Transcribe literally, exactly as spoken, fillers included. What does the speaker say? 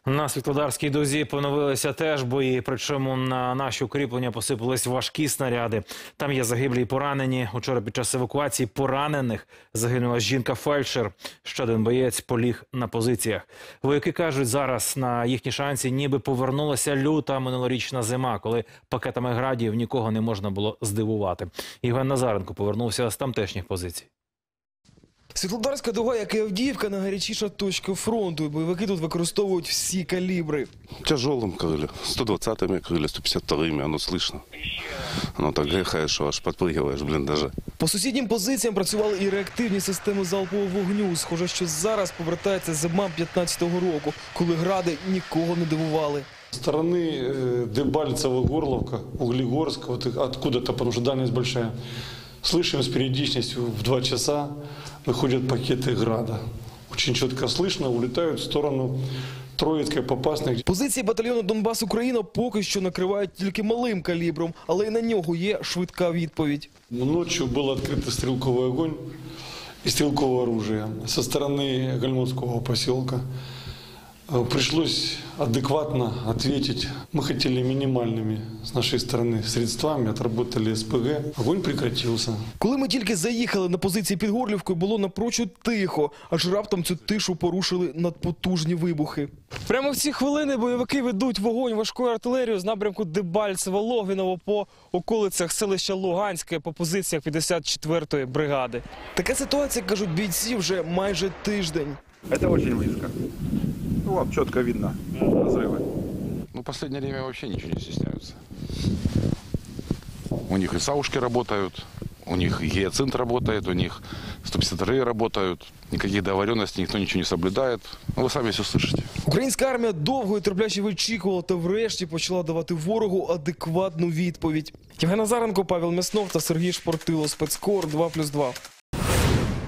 На Світлодарській дузі поновилися теж бої, причому на наші укріплення посипались важкі снаряди. Там є загиблі і поранені. Учора під час евакуації поранених загинула жінка-фельдшер. Ще один боєць поліг на позиціях. Вояки кажуть, зараз на їхні шанси ніби повернулася люта минулорічна зима, коли пакетами градів нікого не можна було здивувати. Євген Назаренко повернувся з тамтешніх позицій. Світлодарська дуга, як і Авдіївка, найгарячіша точка фронту. Бойовики тут використовують всі калібри. Тяжелым крыли, сто двадцатыми крыли, сто пятьдесят вторыми, оно слышно. Оно так грехает, что аж подпрыгиваешь в блиндаже. По сусіднім позиціям працювали і реактивні системи залпового вогню. Схоже, що зараз повертається зима п'ятнадцятого року, коли гради нікого не дивували. Со стороны Дебальцево, Горловка, Углегорск, вот откуда-то, потому что дальность большая, слышим с периодичностью в два часа выходят пакеты града. Очень четко слышно, улетают в сторону Троїцької, Попасної. Позиції батальйону «Донбас Україна» поки що накривають тільки малим калібром, але і на нього є швидка відповідь. Ночью был открыт стрелковый огонь и стрелковое оружие со стороны Гальмовского поселка. Пришлось адекватно ответить. Мы хотели минимальными с нашей стороны средствами, отработали СПГ. Огонь прекратился. Коли ми тільки заїхали на позиції під Горлівкою, було напрочуд тихо, аж раптом цю тишу порушили надпотужні вибухи. Прямо в ці хвилини бойовики ведуть вогонь важкою артилерією з напрямку Дебальцево-Логвіново по околицях селища Луганське по позиціях п'ятдесят четвертої бригади. Така ситуація, кажуть бійці, вже майже тиждень. Это очень близко. Ну, вот четко видно разрывы. Ну, в последнее время вообще ничего не стесняются. У них и саушки работают, у них и гиацинт работает, у них сто пятьдесят вторые работают. Никаких договоренностей, никто ничего не соблюдает. Ну, вы сами все слышите. Українська армія довго і терпляче вичікувала та врешті почала давати ворогу адекватну відповідь. Євген Назаренко, Павел Мяснов та Сергій Шпортило. Спецкор два плюс два.